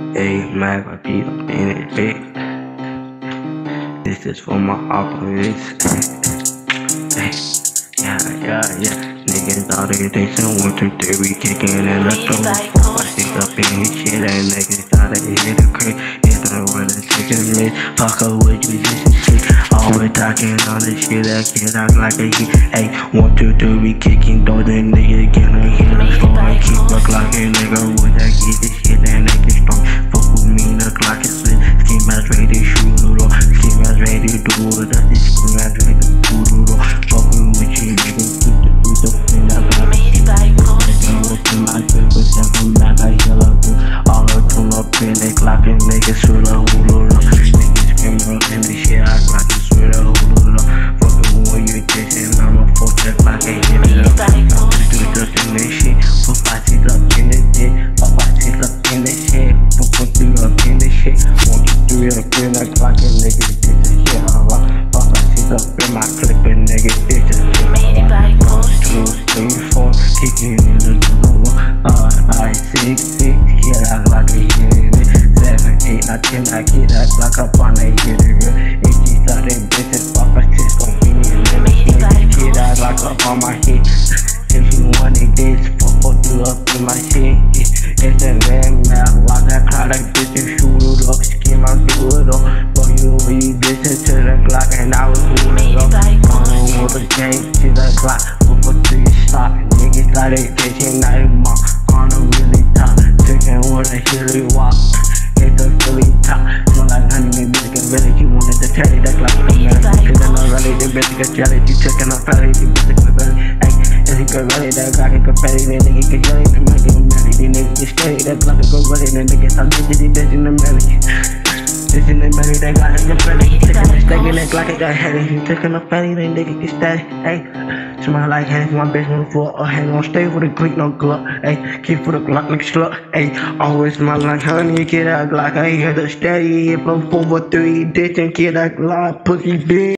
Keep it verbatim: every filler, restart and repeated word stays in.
Hey, mag, I beat up in it, big. This is for my operates. Hey, yeah, yeah, yeah. Niggas all they dancing, one, two, three, we kicking in the door. Four, five, six up in his shit, and niggas thought they hit the crate. Hit the with the chicken meat. Fuck up with you, this shit. Always talking on this shit, that kid act like a hit. Hey, one, two, three, we kicking door, then nigga get a hit the store. I keep a clock, and nigga with that get this shit, and nigga strong. Fuck with me, the clock is lit. Ski mask ready to shoot it off. Ski mask ready to do it up. Ski mask ready to do it off. Fuck with you, nigga. Put the thing that I my paper seven back, I yell up. All up tune up in the clock, and niggas swear the hula up. Niggas scream up in the shit, I clock and swear the hula up. Fuckin' when you chasing, I'm a fuck that clock, ain't hit it up. I'm just do in this shit. Put five seats up in this shit. Put five seats up in this shit. Put one, three up in this shit. One, two, three up in the clock, and niggas get the shit. Put five seats up in my clip, and niggas get the shit. Two, three, four, kicking in the door. Uh, five, six, six, yeah, I like a hit it. Seven, eight, nine, ten, I get that block up on a hit it. Eight, G, starting bitches, pop a six, gon' be in the kid, I lock up on my head. If you want it, this, fuck, fuck you up in my shit. It's a man, now, walk that cloud like bitch, you shoot it up, skim, I do it up. Fuck you, we listen to the clock, and I was moving up. I don't want the game to the clock, but to your stop. Niggas like they catching night mark on a really top. Chicken with a hilly walk. It's a Philly top. Smell like honey, they bitch get ready. You wanted to tell it, that clock was melody. Cause I know really, they bitch get jelly. You chicken on belly, they bitch get belly. Ay, if you get ready, that clock is confetti. Then niggas get jelly, they might get melly. Then niggas get steady, that clock is go ready. Then niggas start bitches, they bitch in the belly. This in the belly, they got in the belly. Chicken and steak in that clock, it got heavy. You chicken on belly, then niggas get steady. Ay. Smell like hands, my bitch on the floor. Or hang on, stay with a Greek, no gluck. Ayy, keep for the Glock, like slut. Ayy, always smell like honey, kid, that Glock. I hear the steady, hit blow four, three, ditch and kid, that Glock, pussy bitch.